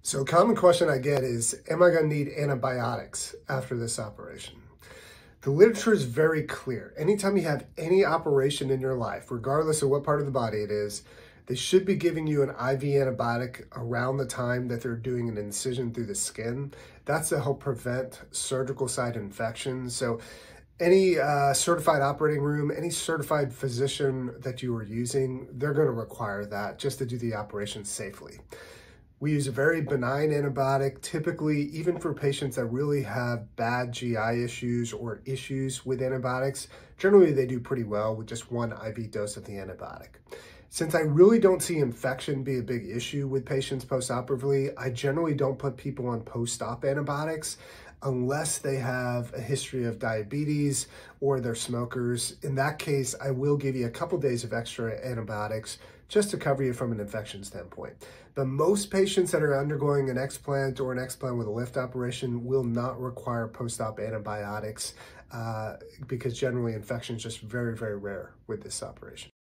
So a common question I get is, am I going to need antibiotics after this operation? The literature is very clear. Anytime you have any operation in your life, regardless of what part of the body it is, they should be giving you an IV antibiotic around the time that they're doing an incision through the skin. That's to help prevent surgical site infections. So any certified operating room, any certified physician that you are using, they're going to require that just to do the operation safely. We use a very benign antibiotic, typically even for patients that really have bad GI issues or issues with antibiotics. Generally, they do pretty well with just one IV dose of the antibiotic. Since I really don't see infection be a big issue with patients postoperatively, I generally don't put people on post-op antibiotics unless they have a history of diabetes or they're smokers. In that case, I will give you a couple days of extra antibiotics just to cover you from an infection standpoint. But most patients that are undergoing an explant or an explant with a lift operation will not require post-op antibiotics because generally infection is just very, very rare with this operation.